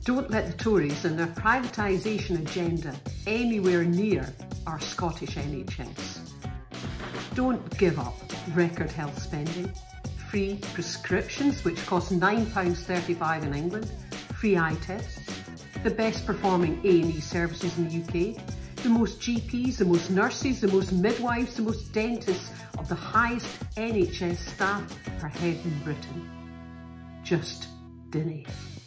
Don't let the Tories and their privatisation agenda anywhere near our Scottish NHS. Don't give up record health spending, free prescriptions which cost £9.35 in England, free eye tests, the best performing A&E services in the UK, the most GPs, the most nurses, the most midwives, the most dentists of the highest NHS staff per head in Britain. Just Dinnae.